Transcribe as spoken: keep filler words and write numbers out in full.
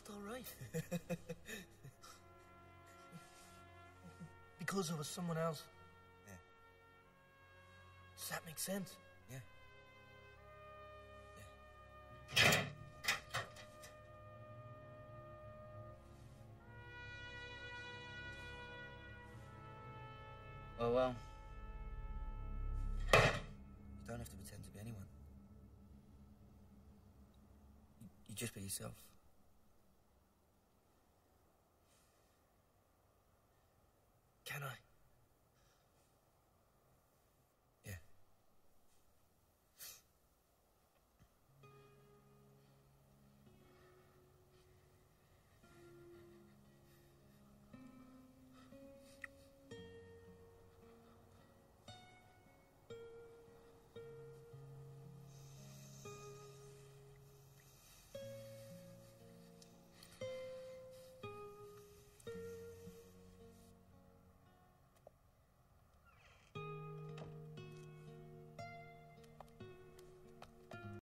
felt all right. Because I was someone else. Yeah. Does that make sense? Yeah. Yeah. Oh, well. You don't have to pretend to be anyone. You, you just be yourself.